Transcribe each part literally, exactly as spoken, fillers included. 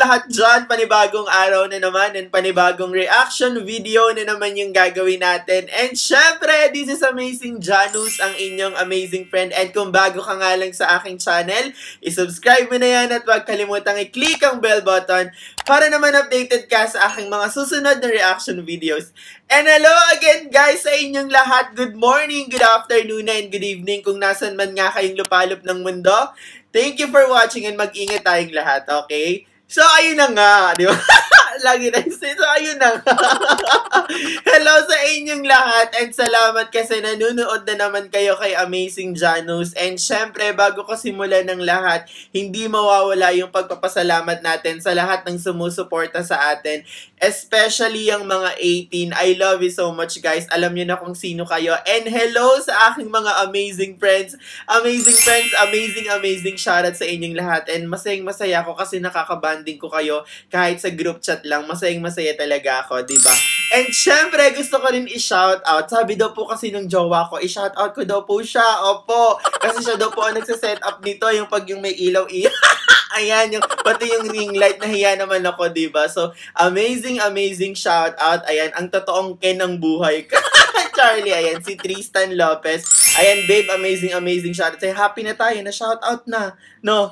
lahat dyan, panibagong araw na naman and panibagong reaction video na naman yung gagawin natin. And syempre, this is Amazing Janus, ang inyong amazing friend. And kung bago ka nga lang sa aking channel, isubscribe mo na yan at huwag kalimutang i-click ang bell button para naman updated ka sa aking mga susunod na reaction videos. And hello again guys sa inyong lahat. Good morning, good afternoon, and good evening kung nasan man nga kayong lupalop ng mundo. Thank you for watching and mag-ingat tayong lahat, okay? So, ayun na nga, di ba? Lagi na so, ayun na nga. Hello sa inyong lahat and salamat kasi nanonood na naman kayo kay Amazing Janus. And syempre, bago ko simulan ng lahat, hindi mawawala yung pagpapasalamat natin sa lahat ng sumusuporta sa atin. Especially yung mga eighteen. I love you so much, guys. Alam niyo na kung sino kayo. And hello sa aking mga amazing friends. Amazing friends, amazing, amazing shoutout sa inyong lahat. And masayang masaya ako kasi nakakabanding ko kayo kahit sa group chat lang. Masayang masaya talaga ako, diba? And syempre, gusto ko rin i-shout out. Sabi daw po kasi ng jowa ko, i-shout out ko daw po siya. Opo. Kasi siya daw po ang nagsaset up nito. Yung pag yung may ilaw-ilaw. Ayan, yung, pati yung ring light, nahiya naman ako, diba? So, amazing, amazing shout out. Ayan, ang totoong Ken ng buhay. Charlie, ayan, si Tristan Lopez. Ayan, babe, amazing, amazing shout out. Say, happy na tayo, na shout out na. No?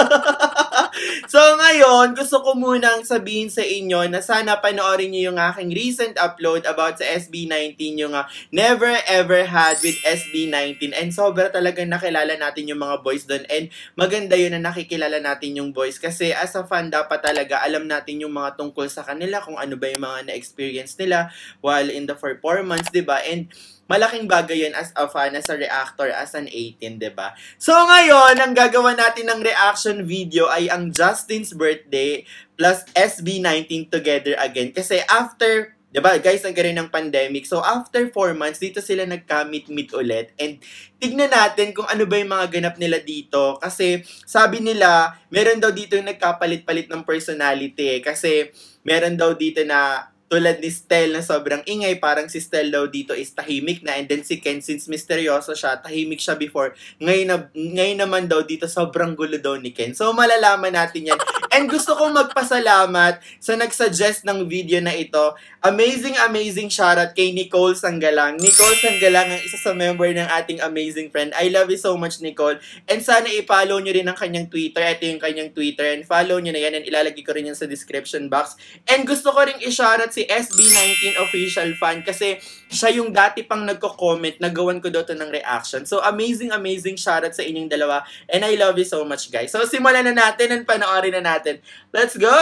So, ngayon, gusto ko munang sabihin sa inyo na sana panoorin niyo yung aking recent upload about sa S B nineteen, yung uh, Never Ever Had with S B nineteen. And sobra talagang nakilala natin yung mga boys doon. And maganda yun na nakikilala natin yung boys. Kasi as a fan, dapat talaga alam natin yung mga tungkol sa kanila, kung ano ba yung mga na-experience nila while in the performance, diba? And malaking bagay yun as a fan, as a reactor, as an eighteen, diba? So ngayon, ang gagawa natin ng reaction video ay ang Justin's birthday plus S B nineteen together again. Kasi after, diba guys, nagkaroon ng pandemic. So after four months, dito sila nagka-meet-meet ulit. And tignan natin kung ano ba yung mga ganap nila dito. Kasi sabi nila, meron daw dito yung nagkapalit-palit ng personality. Kasi meron daw dito na tulad ni Stel na sobrang ingay, parang si Stel daw dito is tahimik na. And then si Ken, since misteryoso siya, tahimik siya before. Ngayon, na, ngayon naman daw dito, sobrang gulo daw ni Ken. So, malalaman natin yan. And gusto kong magpasalamat sa nagsuggest ng video na ito. Amazing, amazing shoutout kay Nicole Sanggalang. Nicole Sanggalang ang isa sa member ng ating amazing friend. I love you so much, Nicole. And sana i-follow nyo rin ang kanyang Twitter. Ito yung kanyang Twitter. And follow nyo na yan. And ilalagay ko rin yan sa description box. And gusto ko rin i-shoutout si S B nineteen official fan kasi siya yung dati pang nagko-comment, nagawan ko daw to ng reaction. So, amazing, amazing shoutout sa inyong dalawa. And I love you so much, guys. So, simulan na natin and panoorin na natin. Let's go!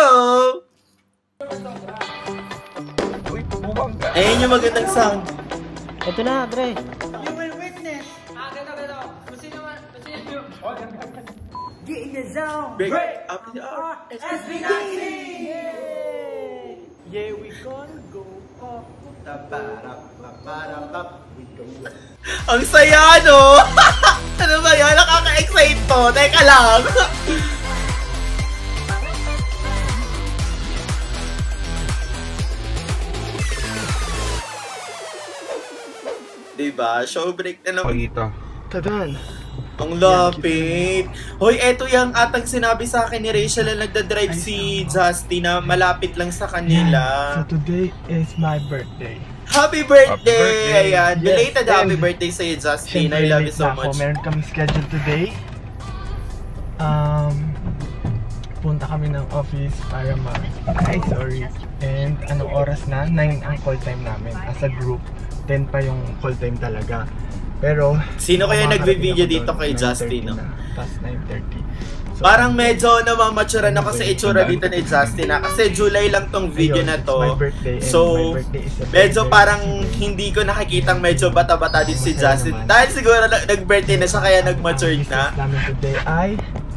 Ayun yung magandang sound. Ito na, Dre. You will witness. Ah, ganda, ganda. Kung sino man, kung sino yung... Get in the zone. Break up the art. S B nineteen! Yeah, we gonna go up. Ang saya, no? Ano ba yan? Nakaka-excite to. Teka lang. Diba? Show break na naman. Pagita. Tadan. Ang lapit. Hoy, eto yung atang sinabi sa akin ni Rachel na nagdadrive si Justin na malapit lang sa kanila. So today is my birthday. Happy birthday! Happy birthday. Ayan, belated Yes, happy and birthday sa'yo, Justin. Siyempre, I love you late so na ako. much. Meron kami schedule today. Um, punta kami ng office para mag... Ay, sorry. And anong oras na? nine ang call time namin as a group. ten pa yung call time talaga. Pero, Sino kaya makakarating nagbe-video ako dito doon, kay nine Justin, thirty no? na. Tapos nine thirty. So, Parang medyo namamature na kasi itsura dito ni Justin na. Kasi July lang tong video ayun, na it's to. my birthday and So, my birthday is a medyo very, parang very hindi ko nakikitang medyo bata-bata din si Masaya Justin. naman. Dahil siguro nag-birthday na siya kaya nag-mature Ang na. business namin today ay...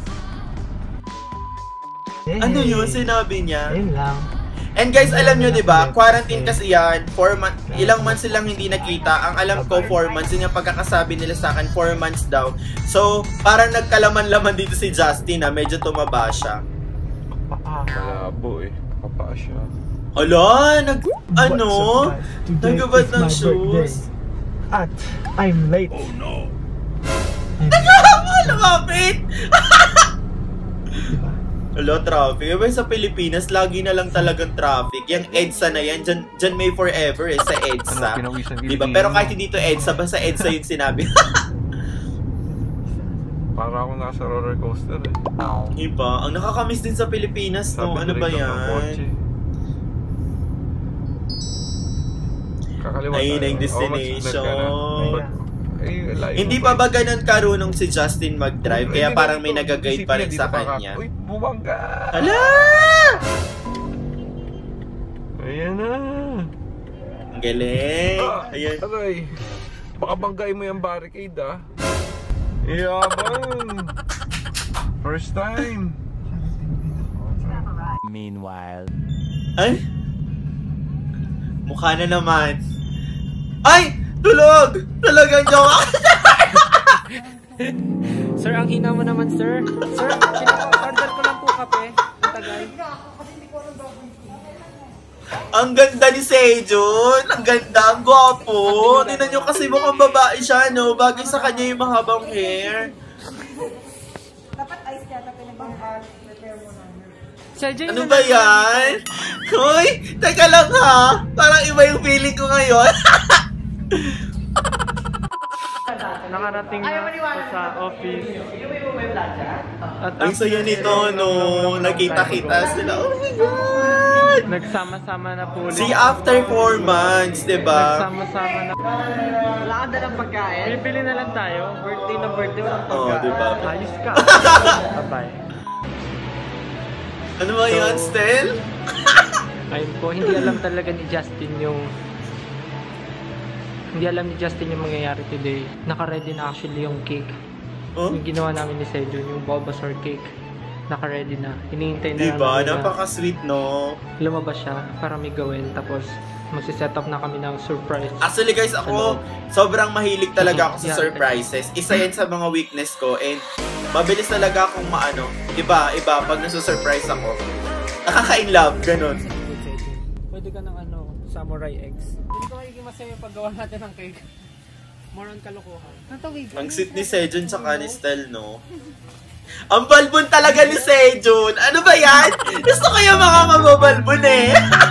Yay! Ano yun? Sinabi niya? Ayun lang. And guys, alam nyo, di ba? Quarantine kasi yan. Four months, ilang months silang hindi nakita. Ang alam ko, four months. Yun yung pagkakasabi nila sa akin, four months daw. So, parang nagkalaman-laman dito si Justin na medyo tumaba siya. Malabo eh. Papa siya. Hala, nag... Ano? Today Nagabad is ng my shoes. birthday. At I'm late. Oh no! Nagkakama, lumapit! Diba? Wala, traffic. Iba sa Pilipinas, lagi na lang talagang traffic. Yung EDSA na yan, dyan, dyan may forever eh, sa EDSA. Ano, pinawisan diba? Pero kahit hindi to EDSA, basta EDSA yung sinabi. Para ako nasa roller coaster eh. Iba. Ang nakakamiss din sa Pilipinas, no? Sabi Ano ba yan? Kakaliwa Ayun tayo. na yung destination. Oh, mag- Ay, layo Hindi mo pa ba ganun karunong si Justin mag-drive? Kaya Hindi parang na may ito. nag-guide pa rin Isipin sa niya, dito pa kanya. ka- Uy, bumangga! Hala! Ayan na! Ang galing! Ah, Ayan. Aray! Baka banggain mo yung barricade ah! Iyabang! First time! Meanwhile. Ay! Mukha na naman. Ay! Tulog! Talagang joke! Sir, ang hina mo naman, sir. Sir, pinaka-order ko lang po kape. Ang tagal. Ang ganda ni Sejun! Ang ganda! Ang gwapo! Tingnan nyo kasi mukhang babae siya, no? Bagay sa kanya yung mahabang hair. Dapat ice yata pinag-prepare mo na. Sir, Jay, Ano ba yan? Hoy! Teka lang ha! Parang iba yung feeling ko ngayon. Nakarating na ako sa office. At Ang saya nito, no? Nagkita-kita sila. Oh my God! nagsama-sama na po ulit. See, after four months, diba? Nagsama-sama na. Wala ka dalang pagkain. Bibili na lang tayo. Birthday na birthday, walang Oo, pagkain. diba? Ayos ka. Bye-bye. Ano ba yun, So- Stel? Ayun po, hindi alam talaga ni Justin yung hindi alam ni Justin yung mangyayari today. Naka-ready na actually yung cake. Oh? Yung ginawa namin ni Sejun, yung Bulbasaur cake. Naka-ready na. Hinihintay na Diba? lang namin na Napaka-sweet, no? lumabas siya para may gawin. Tapos magsiset up na kami ng surprise. Actually guys, ako sobrang mahilig talaga ako sa Yeah. surprises. Isa yan sa mga weakness ko and mabilis talaga akong maano. Iba, iba, pag nasusurprise ako. Nakaka-in love, ganun. Good, Sejun. Pwede ka ng ano, samurai eggs. Hindi ko magiging masaya paggawa natin ng cake. More on kalokohan. Natawid. Ang sweet ni Sejun sa Canistel, no? Ang balbon talaga ni Sejun! Ano ba yan? Gusto ko yung mga mababalbon eh!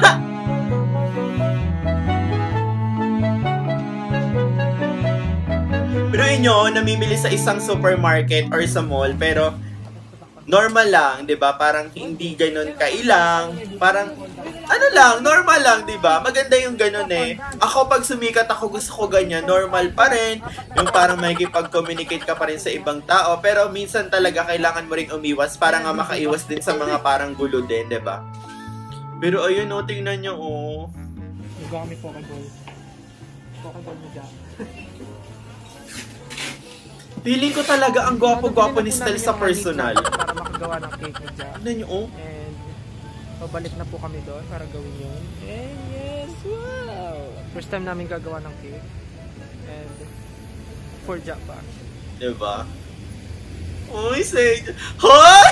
Pero inyo, namimili sa isang supermarket or sa mall, pero normal lang, 'di ba? Parang hindi ganoon kailang, parang ano lang, normal lang, 'di ba? Maganda yung ganoon eh. Ako pag sumikat ako, gusto ko ganyan, normal pa rin. Yung parang makikipag-communicate ka pa rin sa ibang tao, pero minsan talaga kailangan mo ring umiwas para nga makaiwas din sa mga parang gulo din, 'di ba? Pero ayun, oh, tingnan niyo, oh. Nagawa kami Pokeball. Pokeball mo dyan. Feeling ko talaga ang gwapo-gwapo ni Stel sa personal. Para makagawa ng cake ni Jack. Tingnan niyo, oh. And pabalik na po kami doon para gawin yun. And yes, wow! First time namin gagawa ng cake. And for Jack pa. Diba? Uy, say... Hoy!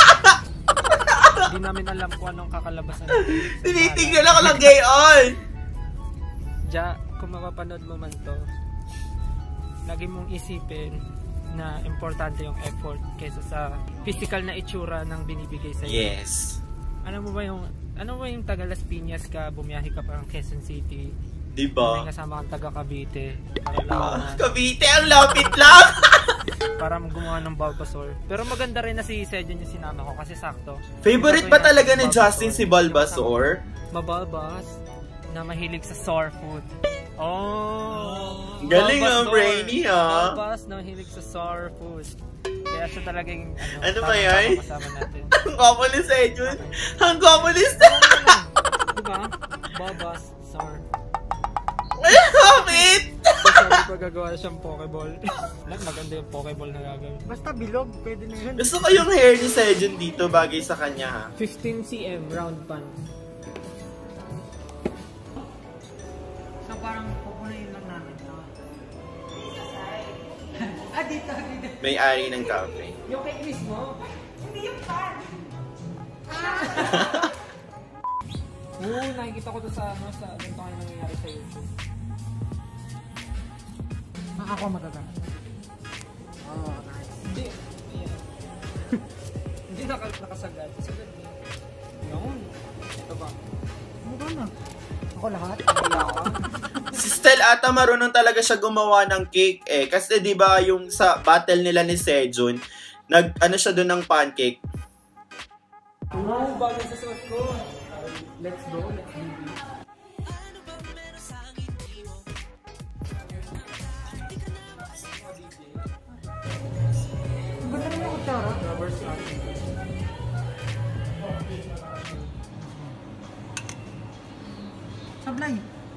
Hindi namin alam kung anong kakalabasan ng cake. Tinitignan ako lang gayon! Jack, kung mapapanood mo man to, lagi mong isipin na importante yung effort kaysa sa physical na itsura ng binibigay sa iyo. Yes. Ano mo ba yung ano ba yung taga Las Piñas ka, bumiyahe ka parang Quezon City, Diba? may kasama kang taga Cavite para lang Ah, Cavite, ang lapit lang! para gumawa ng Bulbasaur. Pero maganda rin na si Sejun yung sinama ko kasi sakto. Favorite ba talaga ni Justin si Bulbasaur? Mabalbas na mahilig sa sour food. Oh! Galing ang Bulbasaur. brainy, ah. Bulbas na mahilig sa sour food. Kaya siya talagang ano, Ano ba tamang-tama yan? kasama natin. Ang gwapo ni Sejun! Ang gwapo ni Sejun! Diba? Bulbas, sour. Ay, lapit! Sabi ko gagawa siyang Pokeball. Lang, maganda yung Pokeball na gagawin. Basta bilog, pwede na yun. Gusto ko yung hair ni Sejun dito, bagay sa kanya ha. fifteen centimeters round pan. So parang pupunayin lang namin. Ah, dito, dito. May-ari ng cafe. Yung cake mismo? Hindi yung pan. Oo, nakikita ko to sa ano, sa ganito kayo nangyayari sa YouTube. Ah, ako magagamit. Oh, nice. Hindi, ayan. Hindi na naka, nakasagad. Sagad niya. Yun. Ito ba? Ano ba na? Ako lahat? Si Stel ata marunong talaga siya gumawa ng cake eh. Kasi di ba yung sa battle nila ni Sejun, nag ano siya doon ng pancake. Oo, bagay sa suot ko. Let's go, let's go. Ang ganda rin yung kutsara. Rubber stamp. Sablay.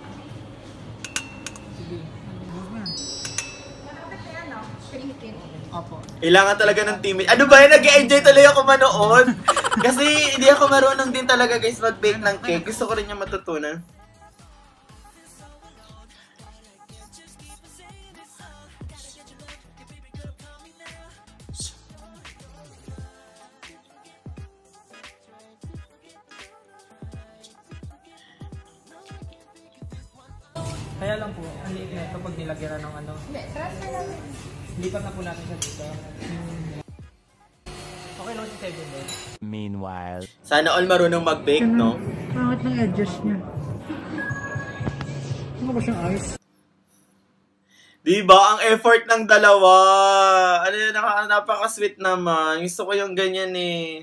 Sige. Huwag mo yan. Opo. Kailangan talaga ng teammate. Ano ba yan? Nag-enjoy tuloy ako manood. Kasi hindi ako marunong din talaga guys mag-bake ng cake. Gusto ko rin yung matutunan. Kaya lang po, ang liit na ito pag nilagyan ng ano. Lipat na po natin siya dito. Okay lang si Seven eh. Meanwhile. Sana all marunong mag-bake, no? Pangit ng edges niya. Ano ba siyang ayos? Diba? Ang effort ng dalawa. Ano yun? Naka, napaka-sweet naman. Gusto ko yung ganyan eh.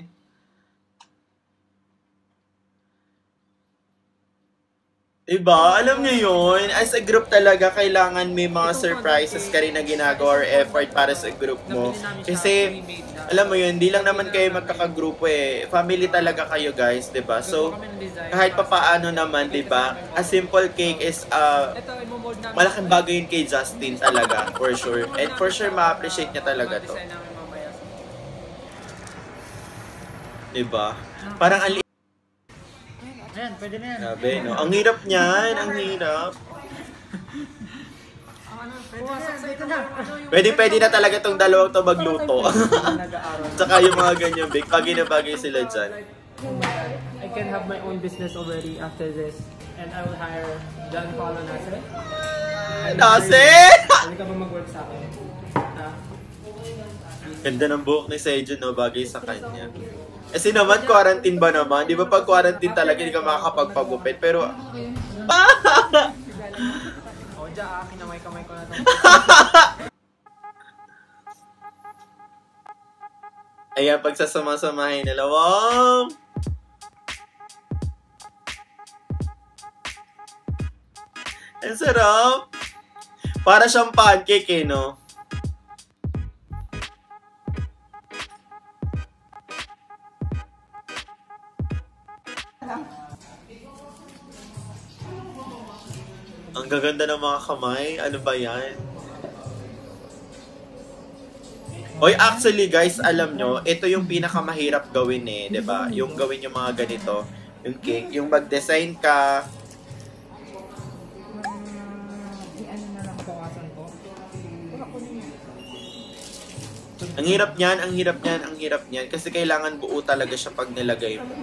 Diba? Alam niyo yun, as a group talaga, kailangan may mga surprises ka rin na ginagawa or effort para sa group mo. Kasi, alam mo yun, hindi lang naman kayo magkakagrupo eh. Family talaga kayo guys, diba? So, kahit pa paano naman, diba? A simple cake is, uh, malaking bagay yun kay Justin talaga, for sure. And for sure, ma-appreciate niya talaga to. Diba? Parang ang Ayan, pwede na yan. Grabe, no? Ang hirap niyan, ang hirap. Pwede, pwede na talaga tong dalawang to magluto. Tsaka yung mga ganyan bake, bagay na bagay sila dyan. I can have my own business already after this. And I will hire John Paulo Nase. Nase! Hindi ka ba mag-work sa akin? Ha? Ganda ng buhok ni Sejun, no? Bagay sa kanya. Kasi naman, quarantine ba naman? Di ba pag quarantine talaga, hindi ka makakapagpagupit. Pero, O, dyan ah, kinamay-kamay ko na ito. ayan, pagsasama-samahin nila. Wow! Ang sarap! Para siyang pancake eh, no? Ang gaganda ng mga kamay. Ano ba yan? Oy, actually guys, alam nyo, ito yung pinakamahirap gawin eh, 'di ba? Yung gawin yung mga ganito, yung cake, yung mag-design ka. Ang hirap niyan, ang hirap niyan, ang hirap niyan kasi kailangan buo talaga siya pag nilagay mo.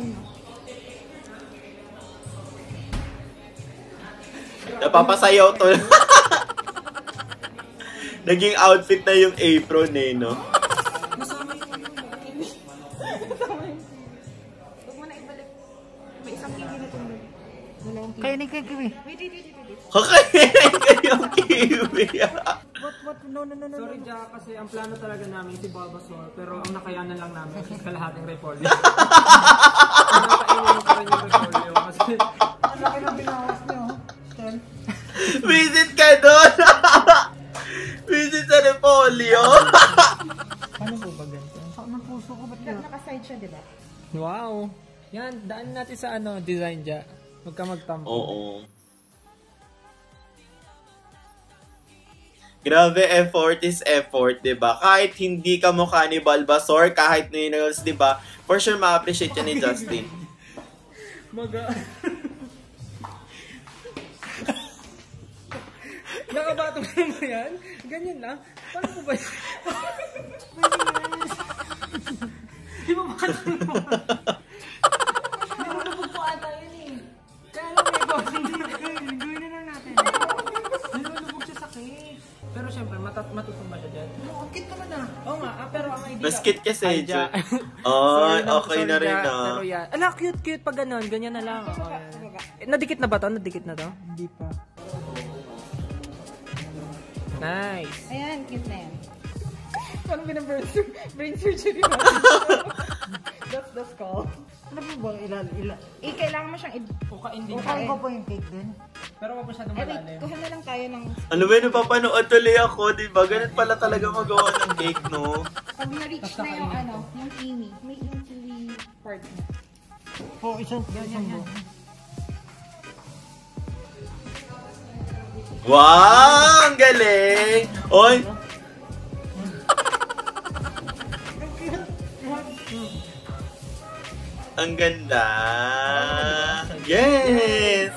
Napapasayaw to. Naging outfit na yung apron eh, no? Kainin kayo kiwi. Kakainin ko yung kiwi. What, what, no, no, no, no. Sorry, Jack, kasi ang plano talaga namin si Bulbasaur, pero ang nakayanan lang namin is kalahating repolyo. Nakainin ko rin yung repolyo kasi... Ang laki ng binawas niyo. Ten. Visit ka doon! Visit sa Repolyo! Paano po ba ganito? Ang ng puso ko, ba't yun? Nakaside siya, di ba? Wow! Yan, daan natin sa ano, design, Jack. Huwag ka magtampo. Oo. Grabe, effort is effort, diba? Kahit hindi ka mukha ni Bulbasaur, kahit ni Nails, diba? For sure, ma-appreciate yan ni Justin. Maga... Nakabatong mo yan? Ganyan lang? Paano po ba yan? Di ba makatang mo? Nalulubog po ata yun eh. Kaya lang may bawang Gawin na lang natin. nilulubog siya sa cake. Pero syempre, matat matutumba siya dyan. Ang cute naman ah. Oo nga, ah, pero ang idea... Mas kit cute kasi, Ay, Ja. Jun. Ay, Sorry okay sorry, na rin Ja. na. Pero yan. Ala, cute, cute pag ganun. Ganyan na lang. Oh, yan. Eh, nadikit na ba to? Nadikit na to? Hindi pa. Nice. Ayan, cute na yan. Parang bina-brain brain surgery na. That's the skull. Ano po bang ilan? ilan? Eh, kailangan mo siyang i- Pukain din Ukain ko po yung cake dun. Pero wag masyadong Eh, wait, malalim. kuha na lang tayo ng... Ano ba yun, napapanood tuloy ako, di ba? Ganun pala talaga magawa ng cake, no? Pag na-reach na yung ano, yung kiwi. May yung kiwi part na. Oh, isang, isang buo. Wow! Ang galing! Oy! Ang ganda! Yes!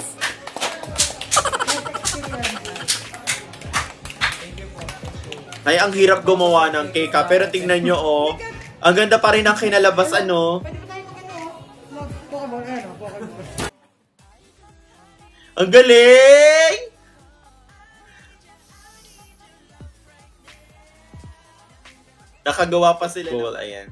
Ay, ang hirap gumawa ng cake, ha? Pero tingnan nyo, oh. Ang ganda pa rin ang kinalabas, ano? Pwede ba tayo mag-ano? Mag-pokeball, ano? Pokeball. Ang galing! Nakagawa pa sila. Cool, ayan.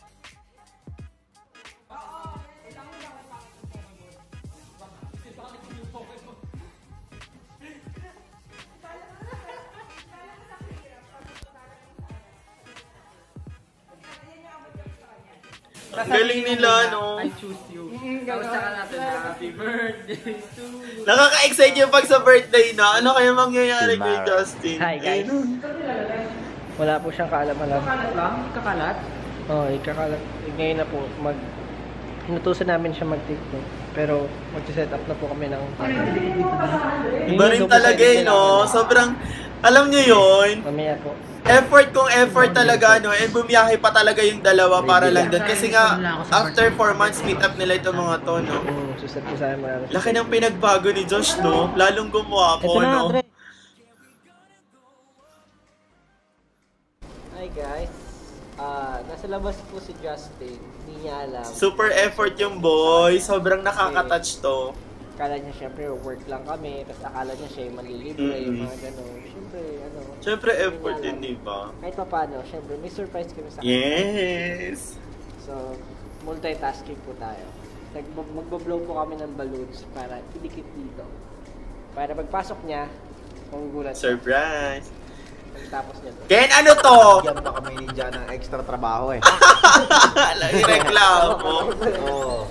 Ang galing nila, no? I choose you. Tapos saka natin na happy birthday to you. Nakaka-excite yung pag sa birthday na. Ano kaya mangyayari kay Justin? Hi, guys. Ayun. Wala po siyang kaalam-alam. Kakalat lang? Kakalat? Oo, oh, ikakalat. Ngayon na po, mag... Inutusan namin siya mag-tiktok. Pero mag-set up na po kami ng... Iba rin talaga eh, no? Sobrang, alam nyo yun, Mamaya po. effort kung effort talaga, no? And bumiyahe pa talaga yung dalawa para lang doon. Kasi nga, after four months, meet up nila itong mga to, no? Hmm, suset ko sa marami. Laki ng pinagbago ni Josh, no? Lalong gumawa Ito po, na, no? Dre. Hi guys. Ah, nasa labas po si Justin. Hindi niya alam. Super effort yung boy. Sobrang nakaka-touch to. Akala niya syempre work lang kami. Tapos akala niya siya yung malilibre, yung Mm-mm. mga gano'n. Syempre, ano. Siyempre, hindi effort niya din, alam. di ba? Kahit pa paano, syempre, may surprise kami sa kanya. Yes! So, multitasking po tayo. Nag- Magbo-blow po kami ng balloons para idikit dito. Para pagpasok niya, magugulat siya. Surprise! Pagtapos niya to. Ken, ano to? Bigyan pa kami ninja ng extra trabaho eh. Lagi reklamo. Oo.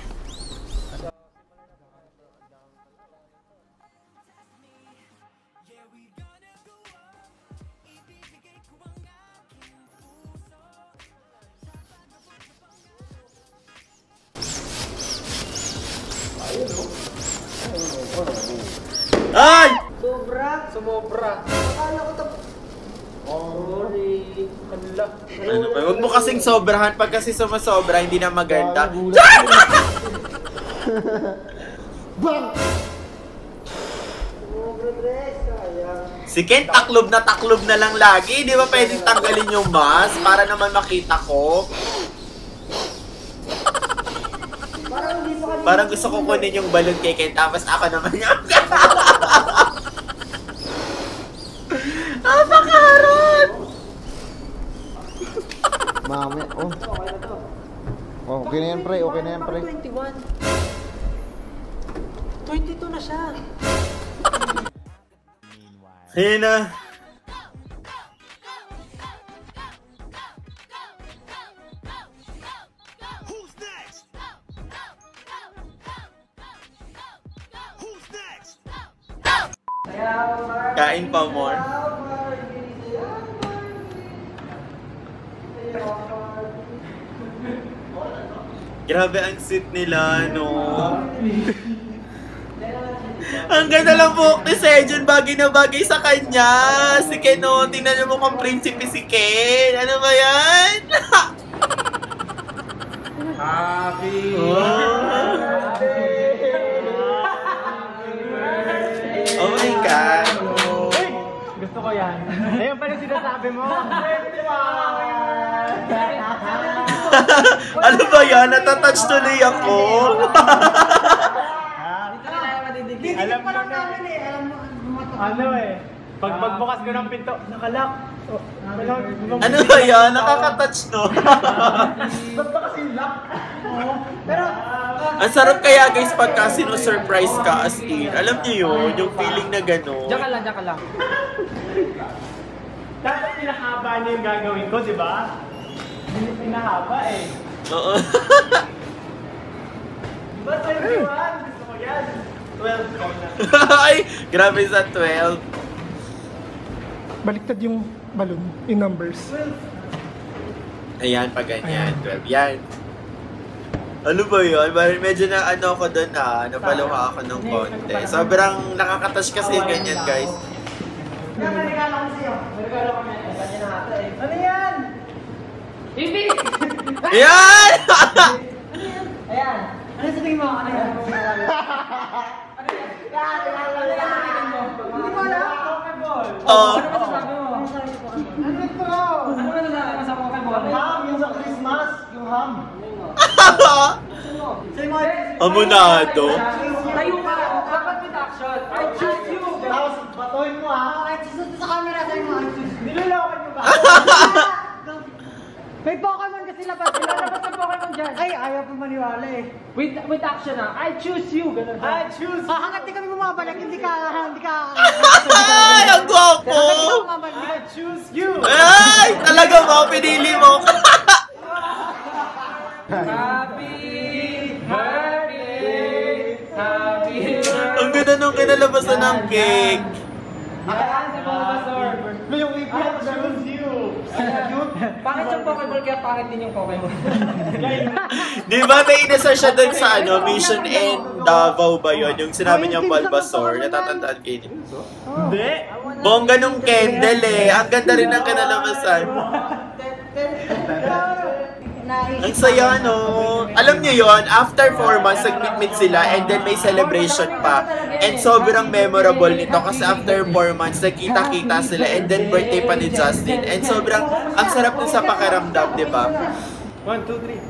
Ay! Sobra! Sumobra! Akala ko to... Sorry! Kanila! Ano ba? Huwag mo kasing sobrahan. Pag kasi sumasobra, hindi na maganda. Sumobra, dress! Sayang! Si Ken, taklob na taklob na lang lagi. Di ba pwedeng tanggalin yung mask para naman makita ko? Parang gusto ko kunin yung balon kay Ken, tapos ako naman yung... Napakaharap! Mami, oh. Oh, okay na yan, pre. Okay na yan, pre. twenty-one. twenty-two na siya. Ayun na. Kain pa more. Grabe ang sweet nila, no? Ang ganda lang buhok ni Sejun, bagay na bagay sa kanya. Si Ken, no? Tingnan niyo mo kung prinsipe si Ken. Ano ba yan? Happy! Oh my God. Gusto ko yan. Ayun pala sinasabi mo. Ano ba yan? Natatouch tuloy ako. Alam mo na. Ano eh. Pag pagbukas ko ng pinto, nakalak. Oh, Ano ba yan? Nakaka-touch, no? Ba't ba kasi lock? Pero, Ang sarap kaya guys pagka sino-surprise ka as in. Alam niyo yun, yung feeling na gano'n. Diyan ka lang, diyan ka lang. dapat pinahaba niya yung gagawin ko, di ba? Hindi pinahaba eh. Oo. Ba't twenty-one? Gusto ko yan. twelve ko na. Ay, grabe sa twelve. Baliktad yung balloon in numbers. Ayan, pag ganyan. twelve. Yan. Ano ba yun? Parang medyo na ano ako doon ha. Napaluha ako ng konti. Sobrang nakakatouch kasi yung ganyan guys. Yan, may regalo ko sa'yo. May regalo ko na. Ano yan? Hindi! Ayan! Ayan. Ano sa tingin mo? Ano yan? Ano yan? Ano yan? Hindi mo alam? Oh. Ano masasabi mo? Ano ito? Ano masasabi mo sa Pokeball? Ham, yung sa Christmas, yung ham. Sa'yo mo. Amunado. Tayo ka! Dapat with action! I choose you! Tapos, batuhin mo ha. Ay, susunod sa camera sa'yo mo. Nilalawakan mo ba? May Pokemon kasi labas. Lalabas ang Pokemon dyan! Ay, ayaw pa maniwala eh. With, with action ah! I choose you! Ganun ba? I choose. Ah, hanggat di kami bumabalik, hindi ka, hindi ka... Ay, ang gwapo! Hanggat di ka bumabalik. I choose you. Ay, talaga mo, pinili mo. Happy birthday! Happy birthday! Ang ganda nung kinalabasan ng cake. Ayan si Bulbasaur! May yung I choose you. Pangit yung Pokeball kaya pangit din yung Pokemon. Di ba may inasar siya dun sa ano, Mission in Davao ba yun? Yung sinabi niyang Bulbasaur, natatandaan kayo niyo. Hindi. Bongga nung candle eh. Ang ganda rin ng kinalabasan. Ang saya, no? Alam niyo yon, after four months, nag-meet sila and then may celebration pa. And sobrang memorable nito kasi after four months, nagkita-kita sila and then birthday pa ni Justin. And sobrang, ang sarap din sa pakiramdam, di ba? One, two, three.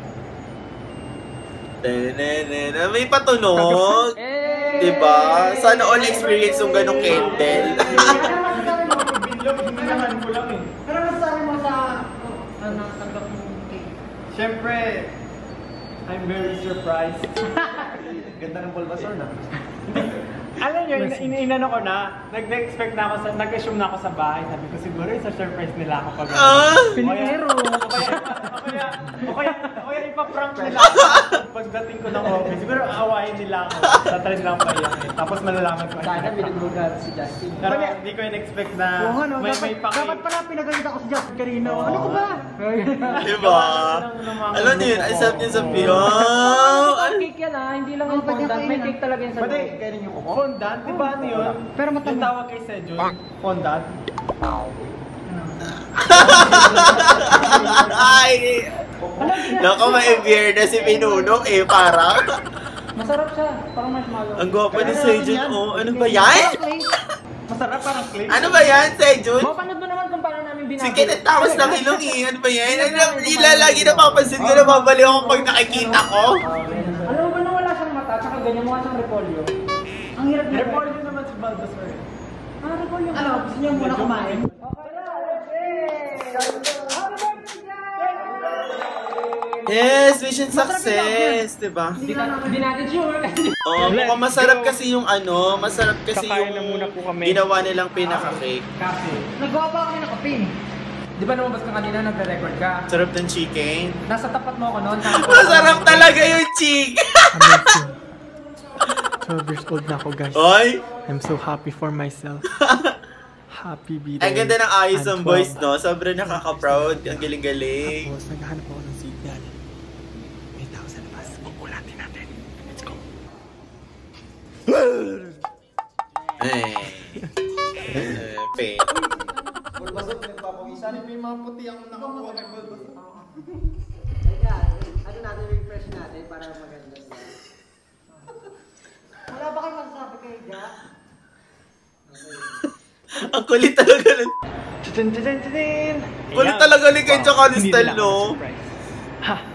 Tenenena, may patunog. Di ba? Sana all experience yung ganong candle. Pero masasabi mo sa... Ano, tanggap mo cake? Siyempre, I'm very surprised. Ganda ng Bulbasaur na. Alam nyo, in inano ko na, nag-expect na ako, sa, nag-assume na ako sa bahay. Sabi ko siguro isa surprise nila ako pag Ah! Pilipero! O kaya, o kaya, o kaya, o kaya ipaprank nila ako pagdating ko ng office. Siguro aawahin nila ako. Sa trend lang pa yan eh. Tapos malalaman ko. Sana binigbugan si Justin. Pero hindi ko in-expect na Oo nga, no? may, Dapat, may paki... dapat pala pinagalitan ako si Justin kanina. Ano ko ba? Di ba? Alam niyo yun, ay sabi niya sa video. Ang cake yan ah, hindi lang yung Oh, pwede fondant. May kainin, cake talaga yan sa Pwede, loob. kainin yung kuko? Fondant? Di ba ano yun? Pero Yung matanda. tawag kay Sejun, fondant. Ay! Naku, ma-evere na si Pinuno eh, parang. Masarap siya, parang marshmallow. Ang gwapo ni Sejun, oh. Ano ba yan? Masarap parang clay. Ano ba yan, Sejun? Mapanood mo naman kung paano namin Si binabalik. Kenneth Tawas ng ilong eh. Ano ba yan? Ano, ilalagi na papansin ko na mabalik ako pag nakikita ko. Alam mo ba na wala siyang mata, tsaka ganyan mukha siyang repolyo? Ang hirap na. Repolyo naman si Bulbasaur. Ah, repolyo. Ano, gusto niyo muna kumain? Yes, mission success, diba? Hindi na- hindi natin sure. Oo, mukhang masarap kasi yung ano, masarap kasi Kakain yung na muna po kami. ginawa nilang pinaka-cake. Kape. Nagawa pa kami ng kape. Di ba lumabas ka kanina, nagre-record ka? Sarap ng chicken. Nasa tapat mo ako noon. Masarap talaga yung chicken! Amazing. twelve years old na ako, guys. Oy! I'm so happy for myself. Happy B-Day. Ang ganda ng ayos I'm ng voice, twelve. no? Sobrang nakaka-proud. Ang galing-galing. Tapos, naghahanap ako ng signal. May tao sa labas. Bubulatin natin. Let's go. Eh. Eh, pain. Ano natin refresh natin para maganda siya? Wala ba kayong masasabi kay Jack? Ang kulit talaga nun. Tadin, tadin, tadin. Kulit talaga ni Kenja Calistel, no? Ha!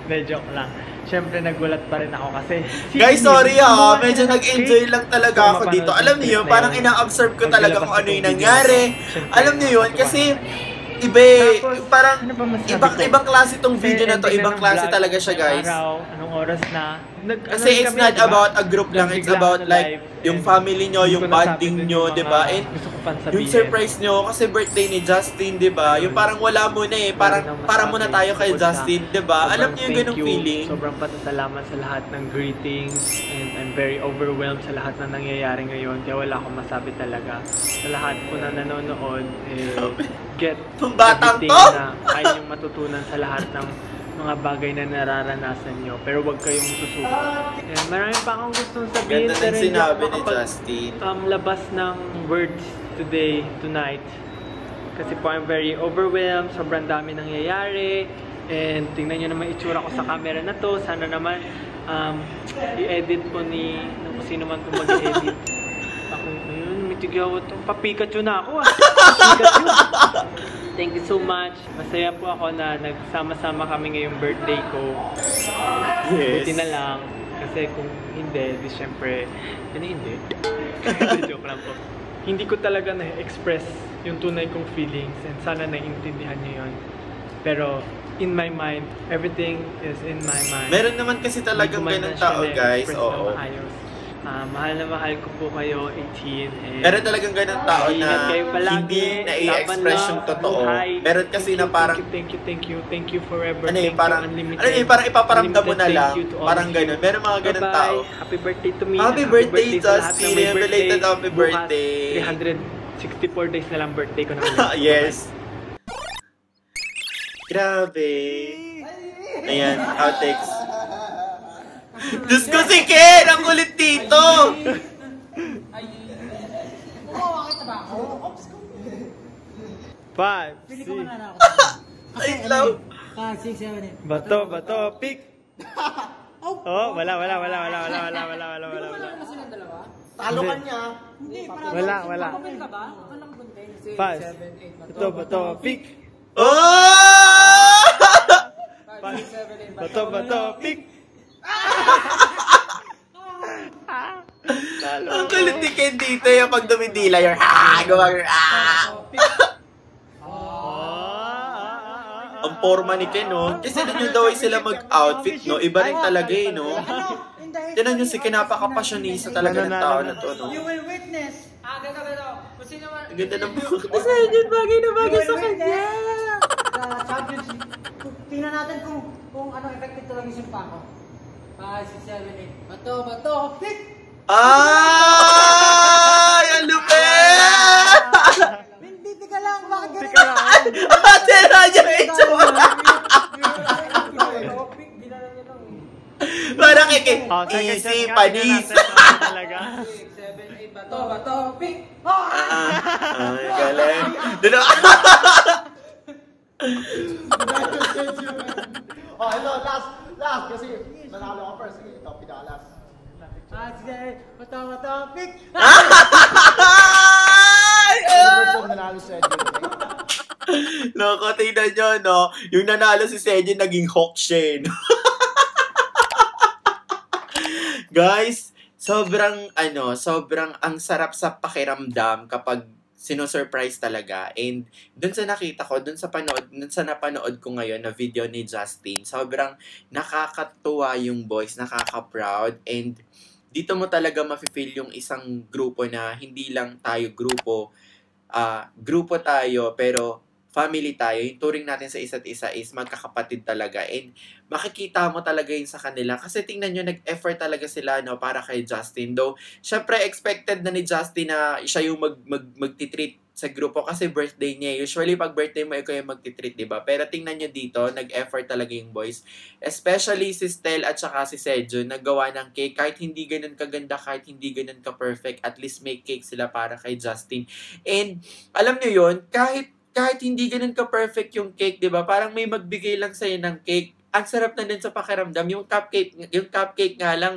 Hindi, joke lang. Siyempre, nagulat pa rin ako kasi... Guys, sorry Sino- ha. gumawa Medyo ng nag-enjoy cake. lang talaga So, ako dito. mapanood Alam yung niyo yun, clip na parang yun. ina-observe ko Pag talaga nilabas kung ko ano yung tong video, nangyari. siyempre, Alam niyo yun, natuwa. kasi iba eh. Tapos, Parang ano ba masabi ibang, ko? ibang klase tong video na to. Ending Ibang ng klase vlog, talaga siya, guys. Araw, anong oras na. Nag, Kasi ano it's kami, not diba? about a group lang. It's Nabigla about ako na like live, yung and family nyo, hindi yung ko nasabi bonding dun nyo, yung di ba? mga And gusto ko pang yung sabihin. surprise nyo, kasi birthday ni Justin, di ba? Yung parang wala muna eh. Parang Meron akong para masabi muna tayo kay tungkol sa Justin, di ba? sobrang Alam niyo yung thank ganung you, feeling? Sobrang pasasalamat sa lahat ng greetings and I'm very overwhelmed sa lahat na nangyayari ngayon. Kaya wala akong masabi talaga. Sa lahat po na nanonood, eh, get Itong batang everything to! na kaya niyong matutunan sa lahat ng mga bagay na nararanasan nyo. Pero huwag kayong susuko. And marami pa akong gustong sabihin. Ganda pero ng hindi sinabi ako ni makapag- Justin. um, labas ng words today, tonight. Kasi po I'm very overwhelmed, sobrang dami nangyayari. And tingnan nyo naman itsura ko sa camera na to. Sana naman um, i-edit po ni kung sino man kung mag-edit. Ako, ayun, may tigawat to. Pa-Pikachu na ako ah. Pikachu. Thank you so much. Masaya po ako na nagsama-sama kami ngayong birthday ko. Yes. Buti na lang. Kasi kung hindi, di syempre, ano hindi? Joke lang po. Hindi ko talaga na-express yung tunay kong feelings and sana naiintindihan niyo yun. Pero in my mind, everything is in my mind. Meron naman kasi talagang Hindi ko man ganun na siya tao, guys. na-express na Oo. maayos. Ah, mahal na mahal ko po kayo, eighteen. And Meron talagang ganun tao ingat na kayo palagi, hindi laban na-i-express lang, yung totoo. buhay. Meron kasi Thank na you, parang, Thank you, thank you, thank you, thank you forever. ano Thank eh, parang, you, unlimited. ano eh, parang ipaparamdam mo na Unlimited lang. thank you to all Parang of ganun. you. Meron mga ganun Bye-bye. tao. Happy birthday to me. Happy birthday, sa lahat ng Justin. may Belated birthday. happy Bukas, birthday. three hundred sixty-four days na lang birthday ko na ulit. Yes. Grabe. Ayan, outtakes. Diyos ko si Ken! Ang kulit dito! Five, Pili six. ko muna na ako. Wait lang. five, six, seven, eight. Bato, bato, pick. Oh, wala, wala, wala, wala, wala, wala, wala, wala, wala, wala. silang dalawa? Talo ka niya. Hindi, parang... Wala, wala. Papel ka ba? Walang content. Six, Five. seven, eight. Bato, bato, pick. Oh! Five, six, seven, eight. Bato, bato, pick. Ang kulit ni Ken dito yung pag dumidila yung ah! Gawag ah! Ang forma ni Ken, no? Kasi na nyo daw ay sila mag-outfit, no? Iba rin talaga eh, no? Tinan nyo si Ken, napaka-passionista talaga ng tao na to, no? You will witness. Ah, ganito, ganito. Kung sino man... Ang ganda ng buhok. Kasi yun, bagay na bagay sa kanya. Sa Champions League. Tingnan natin kung kung ano effective talaga yung simpa ko. five, six, seven, eight. Bato, bato, pick! Ay! Ang lupit! Hindi, tika lang. Bakit ganun? Tika lang. Ate Raja, itsura! Parang kike, Oh, second easy, chance nga, panis. tingnan natin. Ano talaga? six, seven, eight. Bato, bato, pick! Ay, galing. Doon na. Oh, ito, last, last, kasi nanalo ka first. Sige, ito, pinaka-last. five, six, seven, eight. Bato, bato, pick! Ay! First time nanalo si Edwin. Loko, tingnan nyo, no? Yung nanalo si Seji, naging hawk siya, eh, no? Guys, sobrang, ano, sobrang ang sarap sa pakiramdam kapag sino-surprise talaga. And dun sa nakita ko, dun sa panood, dun sa napanood ko ngayon na video ni Justin, sobrang nakakatuwa yung voice, nakaka-proud, and dito mo talaga mafe-feel yung isang grupo na hindi lang tayo grupo, ah grupo tayo, pero family tayo. Yung turing natin sa isa't isa is magkakapatid talaga. And makikita mo talaga yun sa kanila. Kasi tingnan nyo, nag-effort talaga sila, no, para kay Justin. Though, syempre, expected na ni Justin na siya yung mag, mag, magtitreat sa grupo kasi birthday niya. Usually, pag birthday mo, ikaw yung magtitreat, diba? Pero tingnan nyo dito, nag-effort talaga yung boys. Especially si Stel at saka si Sejo, naggawa ng cake. Kahit hindi ganun kaganda, kahit hindi ganun ka-perfect, at least make cake sila para kay Justin. And, alam nyo yun, kahit kahit hindi ganun ka-perfect yung cake, di ba? Parang may magbigay lang sa'yo ng cake. Ang sarap na din sa pakiramdam. Yung cupcake, yung cupcake nga lang,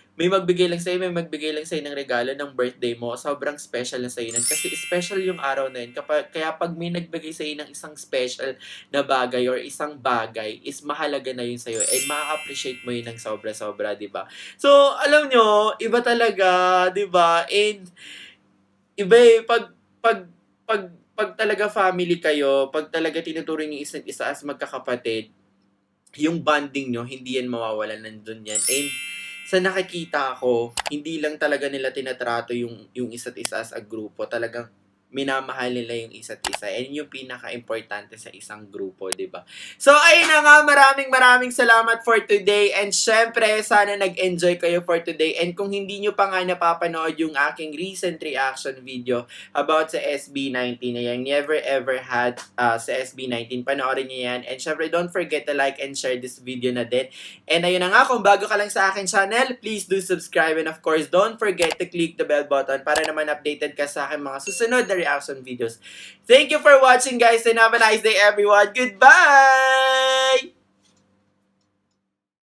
may magbigay lang sa'yo, may magbigay lang sa'yo ng regalo ng birthday mo, sobrang special na sa'yo nun. Kasi special yung araw na yun. Kapag, kaya pag may nagbigay sa'yo ng isang special na bagay or isang bagay, is mahalaga na yun sa'yo. And ma-appreciate mo yun ng sobra-sobra, diba? So, alam nyo, iba talaga, diba? And, iba eh, pag, pag, pag, pag talaga family kayo, pag talaga tinuturing yung isa't isa as magkakapatid, yung bonding nyo, hindi yan mawawalan, nandun yan. And, sa nakikita ko, hindi lang talaga nila tinatrato yung, yung isa't isa as a grupo. Talagang minamahal nila yung isa't isa. And yung pinaka-importante sa isang grupo, di ba? So, ayun na nga, maraming maraming salamat for today. And syempre, sana nag-enjoy kayo for today. And kung hindi nyo pa nga napapanood yung aking recent reaction video about sa S B nineteen na yan, never ever had uh, sa S B nineteen, panoorin nyo yan. And syempre, don't forget to like and share this video na din. And ayun na nga, kung bago ka lang sa akin channel, please do subscribe. And of course, don't forget to click the bell button para naman updated ka sa aking mga susunod na reaction videos. Thank you for watching, guys, and have a nice day, everyone. Goodbye!